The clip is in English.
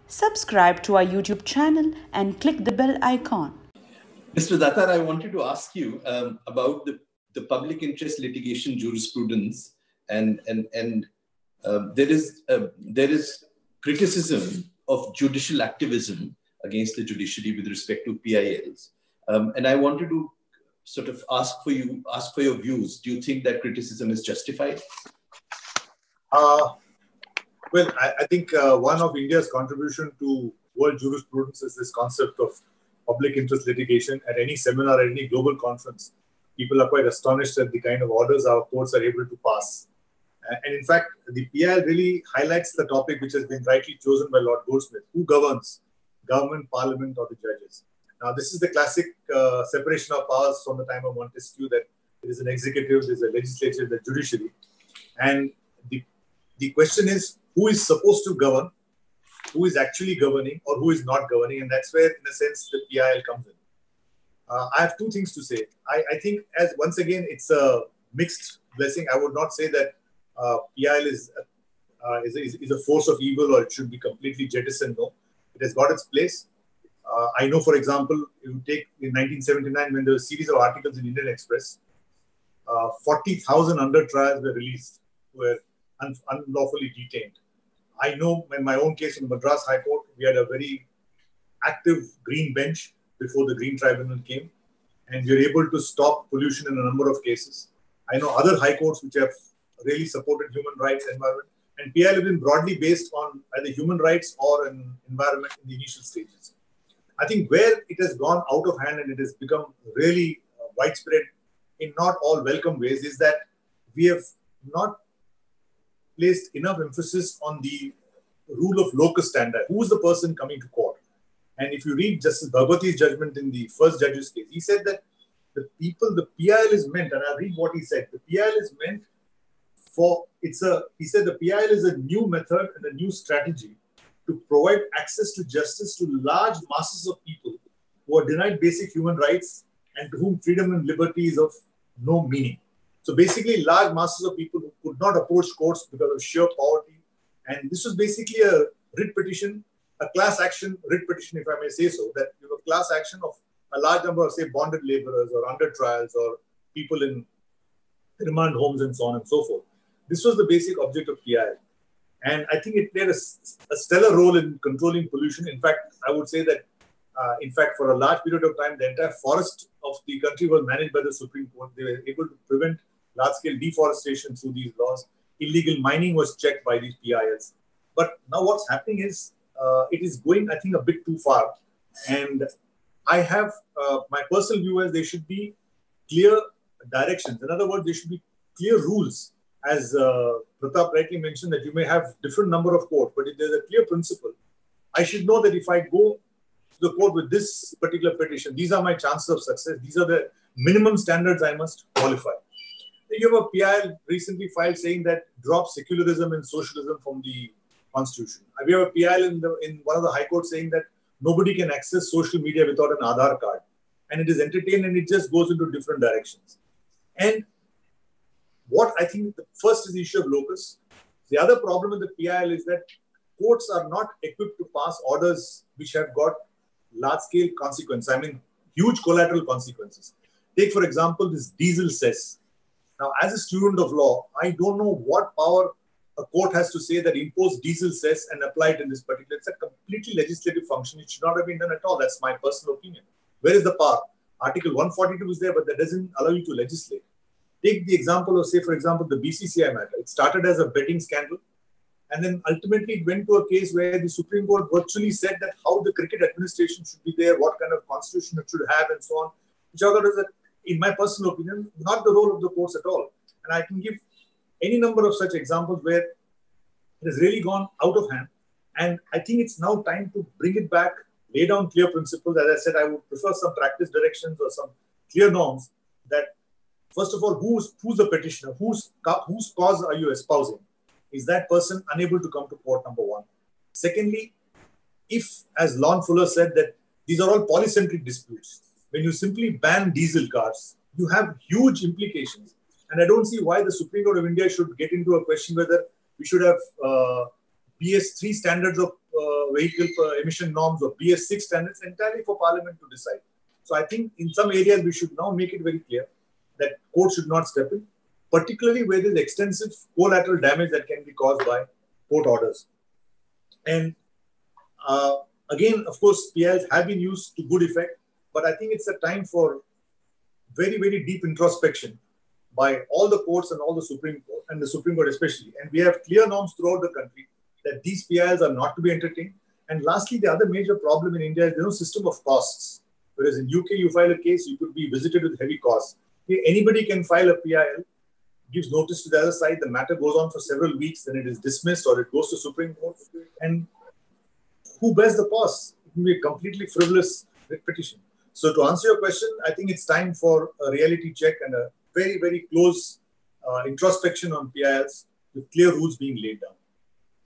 Subscribe to our YouTube channel and click the bell icon. Mr. Datar, I wanted to ask you about the public interest litigation jurisprudence, and there is criticism of judicial activism against the judiciary with respect to PILs, and I wanted to sort of ask for your views. Do you think that criticism is justified? Well, I think one of India's contribution to world jurisprudence is this concept of public interest litigation. At any seminar, at any global conference, people are quite astonished at the kind of orders our courts are able to pass. And in fact, the PIL really highlights the topic which has been rightly chosen by Lord Goldsmith: who governs, government, parliament, or the judges? Now, this is the classic separation of powers from the time of Montesquieu, that there is an executive, there is a legislature, the judiciary. And the question is, who is supposed to govern, who is actually governing, or who is not governing? And that's where, in a sense, the PIL comes in. I have two things to say. I think, as once again, it's a mixed blessing. I would not say that PIL is a force of evil or it should be completely jettisoned. No, it has got its place. I know, for example, you take in 1979, when there was a series of articles in Indian Express, 40,000 under trials were released, were unlawfully detained. I know in my own case in the Madras High Court, we had a very active green bench before the Green Tribunal came, and we were able to stop pollution in a number of cases. I know other high courts which have really supported human rights, environment, and PIL has been broadly based on either human rights or an environment in the initial stages. I think where it has gone out of hand and it has become really widespread in not all welcome ways is that we have not placed enough emphasis on the rule of locus standi. Who is the person coming to court? And if you read Justice Bhagwati's judgment in the first judge's case, he said that the PIL is meant, and I'll read what he said, the PIL is meant for, he said the PIL is a new method and a new strategy to provide access to justice to large masses of people who are denied basic human rights and to whom freedom and liberty is of no meaning. So basically, large masses of people who could not approach courts because of sheer poverty. And this was basically a writ petition, a class action writ petition, if I may say so, that you have a class action of a large number of, say, bonded laborers or under trials or people in remand homes and so on and so forth. This was the basic object of PIL. And I think it played a stellar role in controlling pollution. In fact, I would say that, for a large period of time, the entire forest of the country was managed by the Supreme Court. They were able to prevent large-scale deforestation through these laws. Illegal mining was checked by these PILs. But now what's happening is, it is going, I think, a bit too far. And I have my personal view is there should be clear directions. In other words, there should be clear rules. As Pratap rightly mentioned, that you may have different number of courts, but if there's a clear principle, I should know that if I go to the court with this particular petition, these are my chances of success. These are the minimum standards I must qualify. You have a PIL recently filed saying that drop secularism and socialism from the Constitution. We have a PIL in one of the high courts saying that nobody can access social media without an Aadhaar card. And it is entertained and it just goes into different directions. And what I think the first is the issue of locus. The other problem with the PIL is that courts are not equipped to pass orders which have got large-scale consequences. I mean, huge collateral consequences. Take, for example, this diesel cess. Now, as a student of law, I don't know what power a court has to say that impose diesel cess and apply it in this particular. It's a completely legislative function. It should not have been done at all. That's my personal opinion. Where is the power? Article 142 is there, but that doesn't allow you to legislate. Take the example of, say, for example, the BCCI matter. It started as a betting scandal, and then ultimately it went to a case where the Supreme Court virtually said that how the cricket administration should be there, what kind of constitution it should have, and so on. Which I thought is, in my personal opinion, not the role of the courts at all. And I can give any number of such examples where it has really gone out of hand. And I think it's now time to bring it back, lay down clear principles. As I said, I would prefer some practice directions or some clear norms that, first of all, who's the petitioner? Whose cause are you espousing? Is that person unable to come to court, number one? Secondly, if, as Lon Fuller said, that these are all polycentric disputes, when you simply ban diesel cars, you have huge implications. And I don't see why the Supreme Court of India should get into a question whether we should have BS3 standards of vehicle emission norms or BS6 standards entirely for Parliament to decide. So I think in some areas we should now make it very clear that court should not step in, particularly where there is extensive collateral damage that can be caused by court orders. And again, of course, PILs have been used to good effect, but I think it's a time for very, very deep introspection by all the courts and all the Supreme Court, and the Supreme Court especially. And we have clear norms throughout the country that these PILs are not to be entertained. And lastly, the other major problem in India is there is no system of costs. Whereas in UK, you file a case, you could be visited with heavy costs. Here, anybody can file a PIL, gives notice to the other side, the matter goes on for several weeks, then it is dismissed or it goes to Supreme Court. And who bears the costs? It will be a completely frivolous petition. So to answer your question, I think it's time for a reality check and a very, very close introspection on PILs with clear rules being laid down.